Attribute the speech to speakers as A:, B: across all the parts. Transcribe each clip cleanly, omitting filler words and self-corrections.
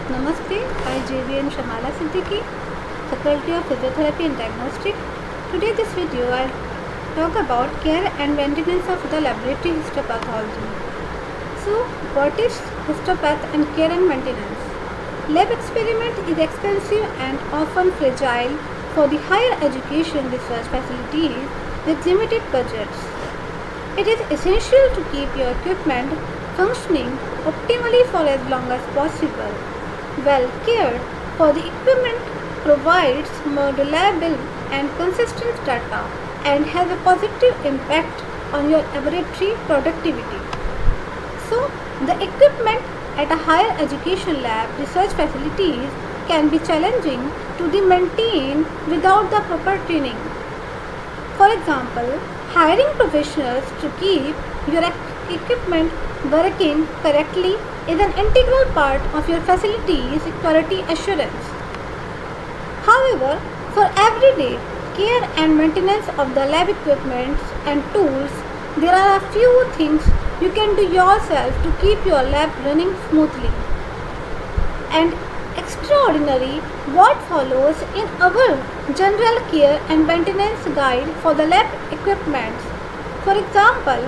A: Namaste, I JVN Shamala Siddiqui, Faculty of Physiotherapy and Diagnostic. Today this video I'll talk about care and maintenance of the laboratory histopathology. So what is histopath and care and maintenance? Lab experiment is expensive and often fragile for the higher education research facilities with limited budgets. It is essential to keep your equipment functioning optimally for as long as possible. Well cared for the equipment provides more reliable and consistent data and has a positive impact on your laboratory productivity. So, the equipment at a higher education lab research facilities can be challenging to maintain without the proper training. For example, hiring professionals to keep your equipment working correctly is an integral part of your facility's quality assurance. However, for everyday care and maintenance of the lab equipment and tools, there are a few things you can do yourself to keep your lab running smoothly. And extraordinary, what follows in our general care and maintenance guide for the lab equipment. For example,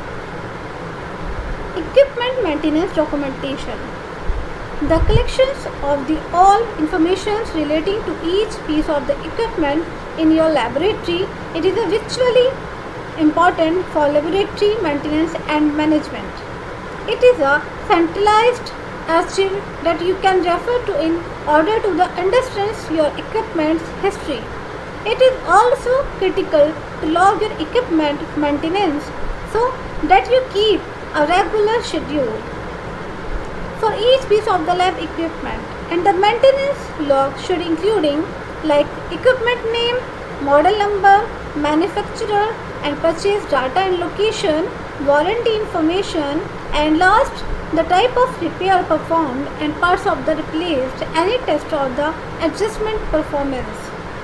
A: equipment maintenance documentation. The collections of all information relating to each piece of the equipment in your laboratory, it is virtually important for laboratory maintenance and management. It is a centralized archive that you can refer to in order to understand your equipment's history. It is also critical to log your equipment maintenance so that you keep a regular schedule for each piece of the lab equipment, and the maintenance log should including like equipment name, model number, manufacturer and purchase data and location, warranty information, and last the type of repair performed and parts of the replaced, any test of the adjustment performance.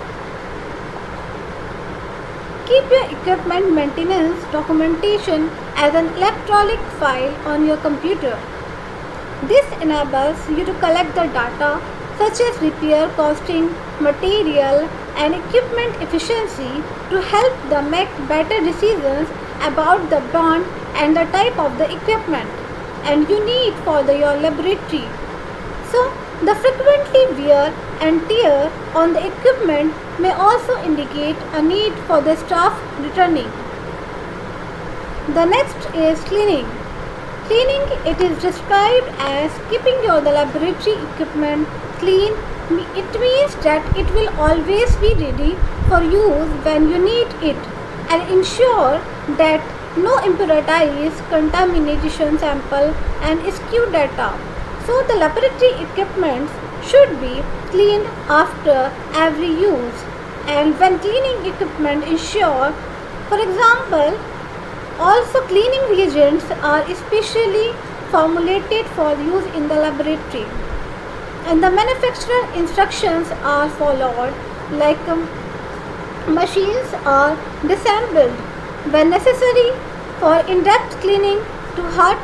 A: Keep your equipment maintenance documentation as an electronic file on your computer. This enables you to collect the data such as repair costing, material and equipment efficiency to help them make better decisions about the brand and the type of the equipment and you need for your laboratory. So, the frequently wear and tear on the equipment may also indicate a need for the staff returning. The next is cleaning. Cleaning, it is described as keeping the laboratory equipment clean. It means that it will always be ready for use when you need it and ensure that no impurities, contamination sample and skewed data. So the laboratory equipment should be cleaned after every use, and when cleaning equipment ensure, for example, also cleaning reagents are especially formulated for use in the laboratory and the manufacturer instructions are followed like machines are disassembled when necessary for in-depth cleaning to hurt.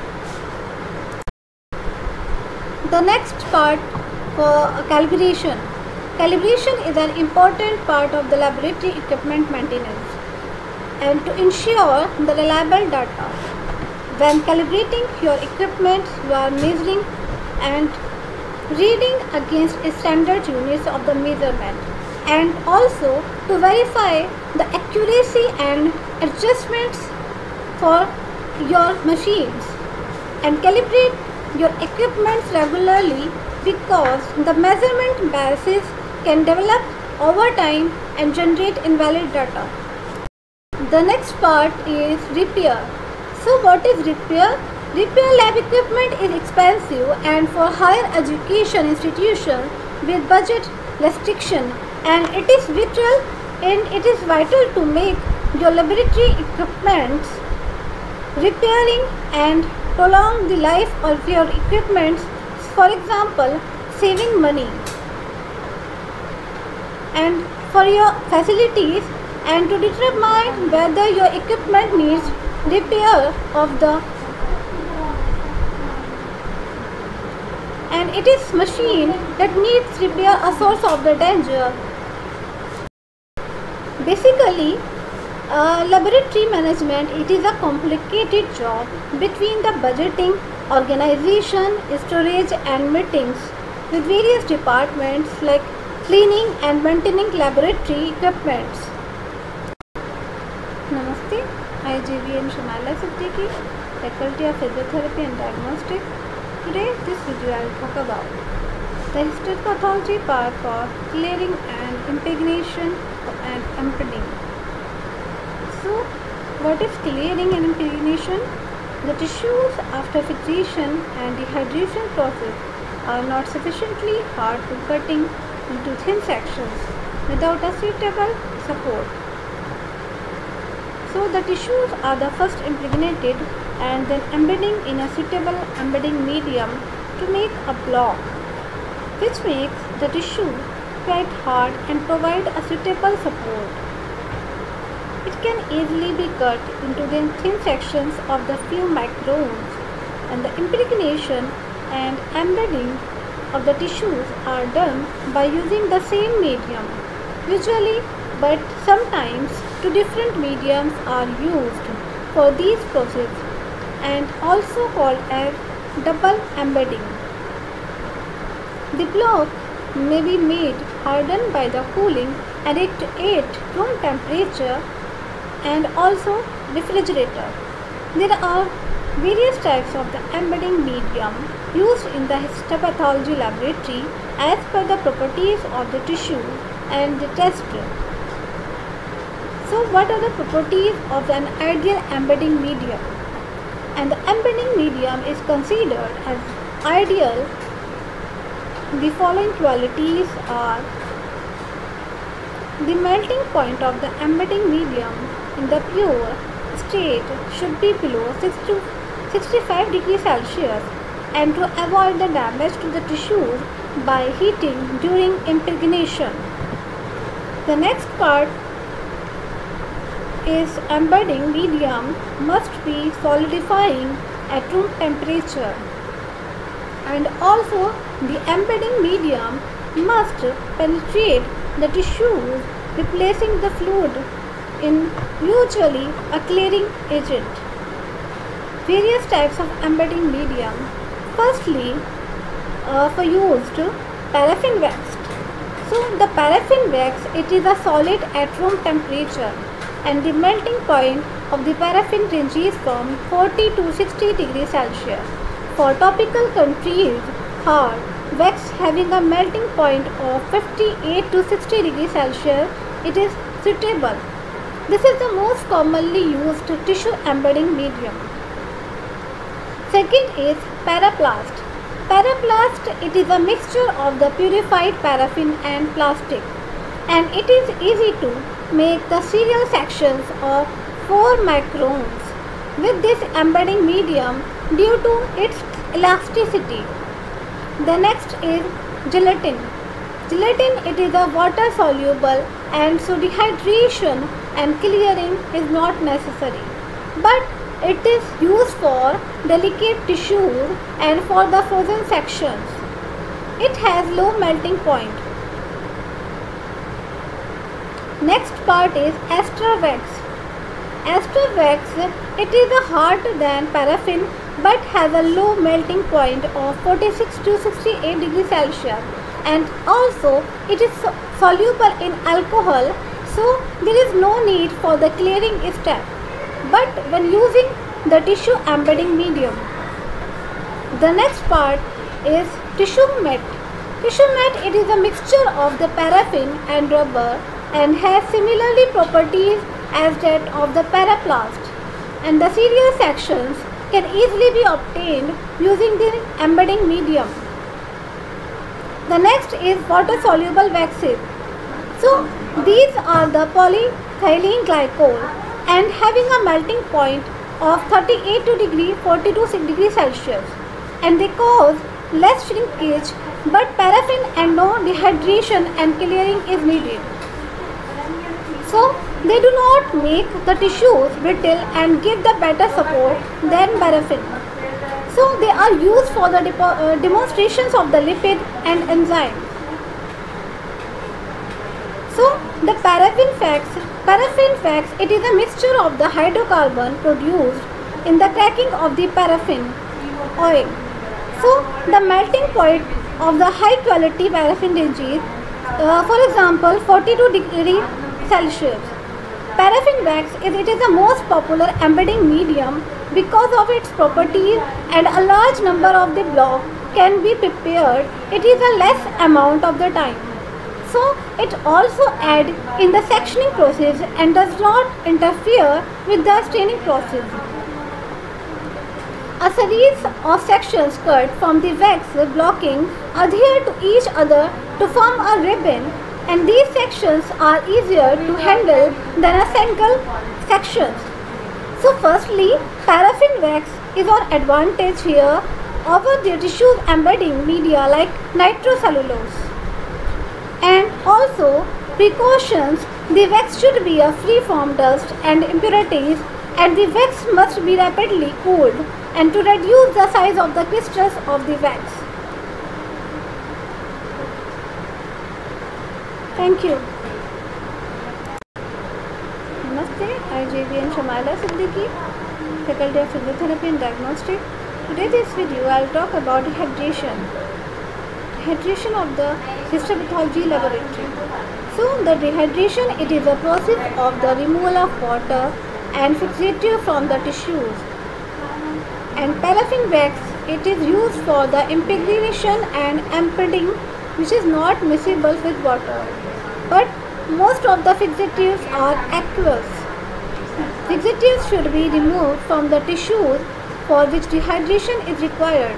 A: The next part for calibration. Calibration is an important part of the laboratory equipment maintenance and to ensure the reliable data. When calibrating your equipment, you are measuring and reading against standard units of the measurement and also to verify the accuracy and adjustments for your machines and calibrate your equipment regularly because the measurement biases can develop over time and generate invalid data. The next part is repair. So what is repair? Repair lab equipment is expensive and for higher education institutions with budget restriction and it is vital to make your laboratory equipment repairing and prolong the life of your equipment, for example saving money and for your facilities and to determine whether your equipment needs repair of the and it is machine that needs repair a source of the danger. Basically, laboratory management, it is a complicated job between the budgeting, organization, storage and meetings with various departments like cleaning and maintaining laboratory equipments. Namaste, I JVN Shamala Siddiqui, Faculty of Physiotherapy and Diagnostic. Today, this video I will talk about the histopathology part for clearing and impregnation and embedding. So, what is clearing and impregnation? The tissues after fixation and dehydration process are not sufficiently hard to cutting into thin sections without a suitable support. So the tissues are the first impregnated and then embedding in a suitable embedding medium to make a block, which makes the tissue quite hard and provide a suitable support. It can easily be cut into the thin sections of the few microns, and the impregnation and embedding of the tissues are done by using the same medium, usually, but sometimes two different mediums are used for these processes and also called as double embedding. The block may be made hardened by the cooling at 8 room temperature and also refrigerator. There are various types of the embedding medium used in the histopathology laboratory as per the properties of the tissue and the test. So what are the properties of an ideal embedding medium? And the embedding medium is considered as ideal. The following qualities are: the melting point of the embedding medium in the pure state should be below 6 to 65 degrees Celsius, and to avoid the damage to the tissues by heating during impregnation. The next part is embedding medium must be solidifying at room temperature, and also the embedding medium must penetrate the tissues, replacing the fluid in usually a clearing agent. Various types of embedding medium. Firstly, for used paraffin wax. So the paraffin wax, it is a solid at room temperature, and the melting point of the paraffin ranges from 40 to 60 degrees Celsius. For topical countries, hard wax having a melting point of 58 to 60 degrees Celsius, it is suitable. This is the most commonly used tissue embedding medium. Second is paraplast. Paraplast, it is a mixture of the purified paraffin and plastic, and it is easy to make the serial sections of 4 microns with this embedding medium due to its elasticity. The next is gelatin. Gelatin, it is a water soluble, and so dehydration and clearing is not necessary, but it is used for delicate tissues and for the frozen sections. It has low melting point. Next part is ester wax. Ester wax, it is a harder than paraffin but has a low melting point of 46 to 68 degrees Celsius, and also it is soluble in alcohol, so there is no need for the clearing step but when using the tissue embedding medium. The next part is tissue mat. Tissue mat, it is a mixture of the paraffin and rubber and has similarly properties as that of the paraplast, and the serial sections can easily be obtained using the embedding medium. The next is water soluble waxes. So these are the polyethylene glycol and having a melting point of 38 degree 42 degrees Celsius, and they cause less shrinkage, but paraffin and no dehydration and clearing is needed. So they do not make the tissues brittle and give the better support than paraffin. So they are used for the demonstrations of the lipid and enzyme. So the paraffin wax, it is a mixture of the hydrocarbon produced in the cracking of the paraffin oil. So the melting point of the high quality paraffin is, for example, 42 degrees Celsius. Paraffin wax it is the most popular embedding medium because of its properties, and a large number of the block can be prepared. It is a less amount of the time. So it also aids in the sectioning process and does not interfere with the staining process. A series of sections cut from the wax blocking adhere to each other to form a ribbon, and these sections are easier to handle than a single section. So firstly, paraffin wax is on advantage here over the tissues embedding media like nitrocellulose. And also precautions, the wax should be free from dust and impurities, and the wax must be rapidly cooled and to reduce the size of the crystals of the wax. Thank you. Namaste, I JVN Shamala Siddiqui, Faculty of Physiotherapy and Diagnostic. Today this video I will talk about dehydration. Dehydration of the histopathology laboratory. So the dehydration, it is a process of the removal of water and fixative from the tissues. And paraffin wax, it is used for the impregnation and embedding, which is not miscible with water. But most of the fixatives are aqueous. Fixatives should be removed from the tissues for which dehydration is required.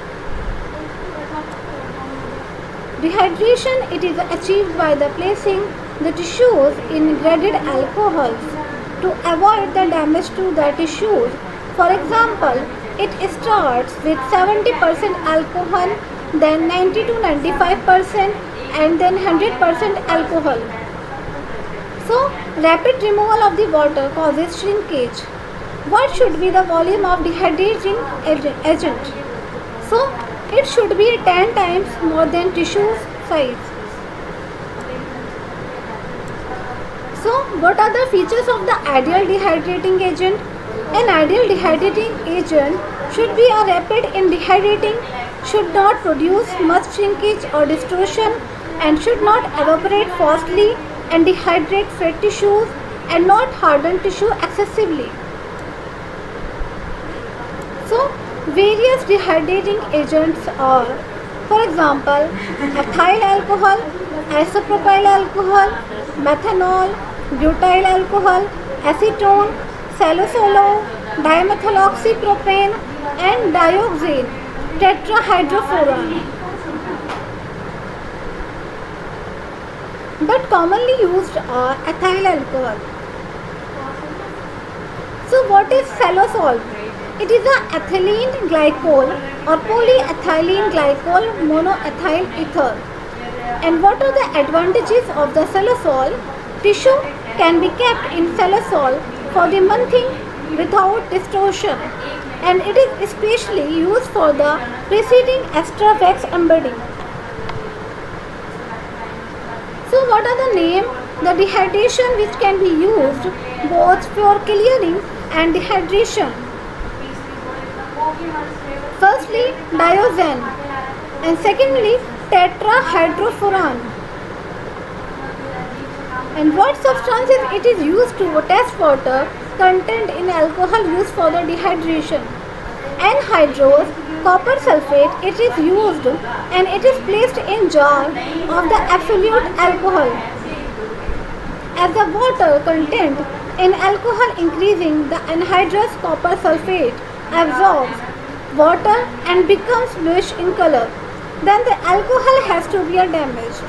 A: Dehydration, it is achieved by the placing the tissues in graded alcohols to avoid the damage to the tissues. For example, it starts with 70% alcohol, then 90 to 95%, and then 100% alcohol. So, rapid removal of the water causes shrinkage. What should be the volume of dehydrating agent? So, it should be 10 times more than tissue size. So, what are the features of the ideal dehydrating agent? An ideal dehydrating agent should be a rapid in dehydrating, should not produce much shrinkage or distortion, and should not evaporate fastly and dehydrate fat tissues and not harden tissue excessively. So, various dehydrating agents are, for example, ethyl alcohol, isopropyl alcohol, methanol, butyl alcohol, acetone, salosolo, dimethyloxypropane, and dioxane tetrahydrofuran. But commonly used are ethyl alcohol. So what is salosol? It is a ethylene glycol or polyethylene glycol monoethyl ether. And what are the advantages of the salosol? Tissue can be kept in salosol for the monthing without distortion, and it is especially used for the preceding extra wax embedding. So what are the names? The dehydration which can be used both for clearing and dehydration. Firstly, diazine, and secondly, tetrahydrofuran. And what substances it is used to test water content in alcohol used for the dehydration? Anhydrous copper sulfate, it is used and it is placed in jar of the absolute alcohol. As the water content in alcohol increasing, the anhydrous copper sulfate absorbs water and becomes bluish in color. Then the alcohol has to be damaged.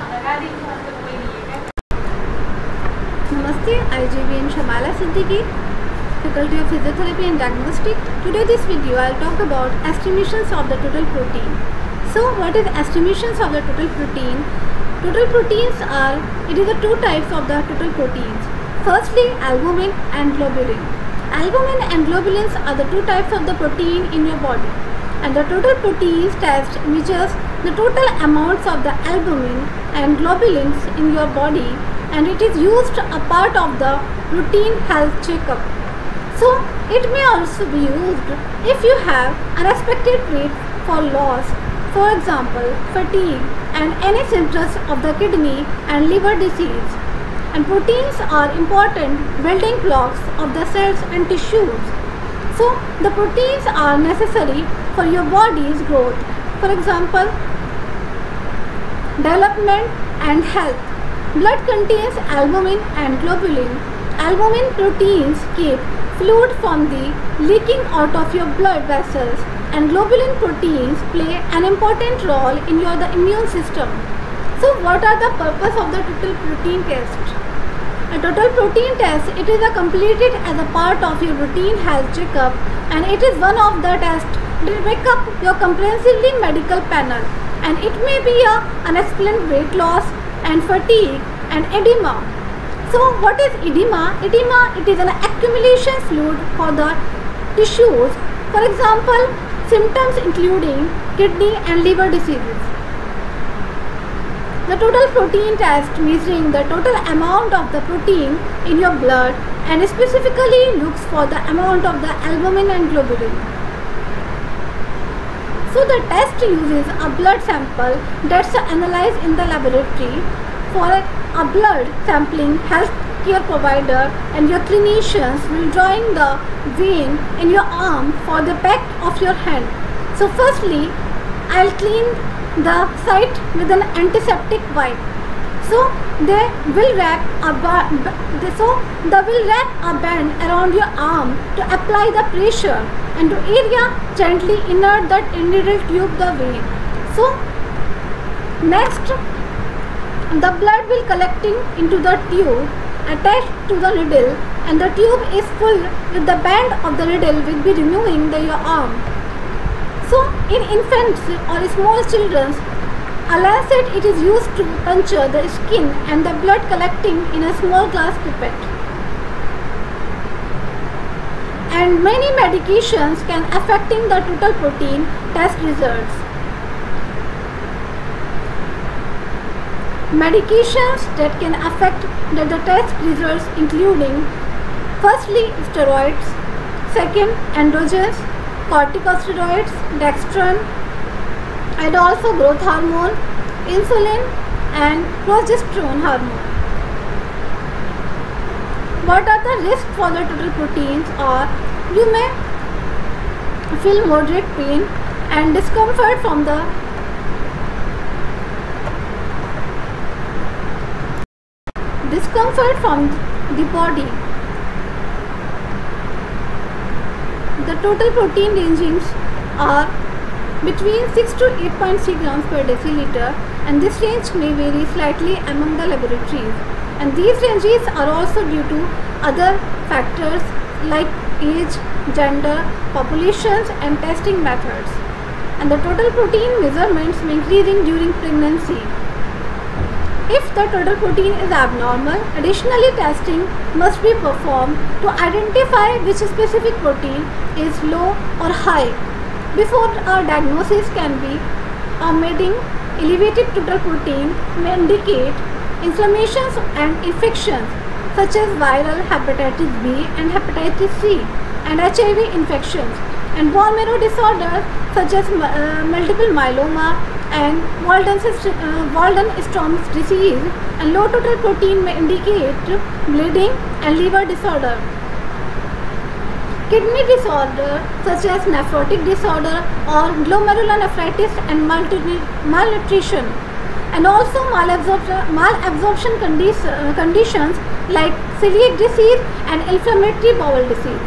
A: Namaste, I JVN Shamala Siddiqui, Faculty of Physiotherapy and Diagnostic. Today this video I will talk about estimations of the total protein. So what is estimations of the total protein? Total proteins are, it is the two types of the total proteins. Firstly, albumin and globulin. Albumin and globulins are the two types of the protein in your body, and the total proteins test measures the total amounts of the albumin and globulins in your body, and it is used a part of the routine health checkup. So it may also be used if you have unexpected weight for loss, for example fatigue and any symptoms of the kidney and liver disease. And proteins are important building blocks of the cells and tissues. So the proteins are necessary for your body's growth, for example development and health. Blood contains albumin and globulin. Albumin proteins keep fluid from the leaking out of your blood vessels, and globulin proteins play an important role in the immune system. So what are the purpose of the total protein test? A total protein test, it is completed as a part of your routine health checkup, and it is one of the tests that make up your comprehensively medical panel, and it may be a unexplained weight loss and fatigue and edema. So what is edema? Edema, it is an accumulation fluid for the tissues, for example symptoms including kidney and liver diseases. The total protein test measuring the total amount of the protein in your blood and specifically looks for the amount of the albumin and globulin. So the test uses a blood sample that's analyzed in the laboratory. For a blood sampling, healthcare provider and your clinicians will join the vein in your arm for the back of your hand. So firstly, I'll clean the site with an antiseptic wipe. So they will wrap a band around your arm to apply the pressure and to area gently insert that needle tube the vein. So next, the blood will collecting into the tube attached to the needle, and the tube is full with the band of the needle will be removing your arm. So in infants or small children, a lancet it is used to puncture the skin and the blood collecting in a small glass pipette. And many medications can affecting the total protein test results. Medications that can affect the test results including firstly steroids, second androgens, corticosteroids, dextran, and also growth hormone, insulin and progesterone hormone. What are the risks for the total proteins? Or you may feel moderate pain and discomfort from the body. The total protein rangings are between 6 to 8.3 grams per deciliter, and this range may vary slightly among the laboratories, and these ranges are also due to other factors like age, gender, populations and testing methods, and the total protein measurements may increasing during pregnancy. If the total protein is abnormal, additionally testing must be performed to identify which specific protein is low or high. Before a diagnosis can be made, elevated total protein may indicate inflammations and infections such as viral hepatitis B and hepatitis C and HIV infections, and bone marrow disorders such as multiple myeloma and Waldenstrom's disease, and low total protein may indicate bleeding and liver disorder. Kidney disorder such as nephrotic disorder or glomerulonephritis and malnutrition, and also malabsorption conditions like celiac disease and inflammatory bowel disease.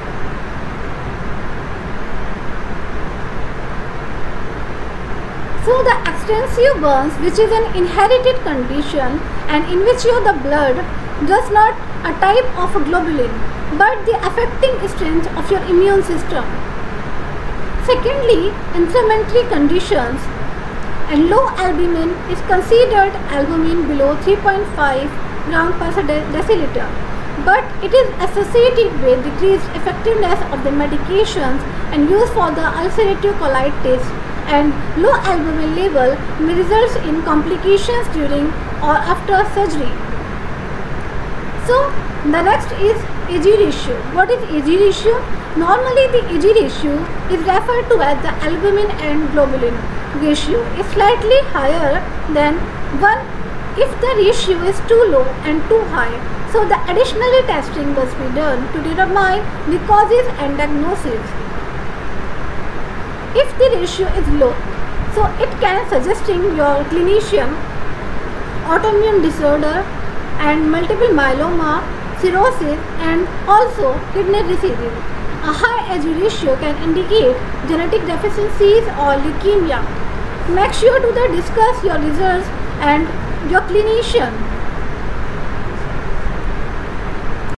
A: So the extensive burns, which is an inherited condition and in which the blood does not a type of a globulin but the affecting strength of your immune system. Secondly, inflammatory conditions, and low albumin is considered albumin below 3.5 gram per deciliter. but it is associated with decreased effectiveness of the medications and used for the ulcerative colitis, and low albumin level may result in complications during or after surgery. So the next is AG ratio. What is AG ratio? Normally the AG ratio is referred to as the albumin and globulin ratio. Is slightly higher than 1 if the ratio is too low and too high. So the additionally testing must be done to determine the causes and diagnosis. If the ratio is low, so it can suggesting your clinician autoimmune disorder and multiple myeloma, cirrhosis, and also kidney diseases. A high AG ratio can indicate genetic deficiencies or leukemia. Make sure to discuss your results and your clinician.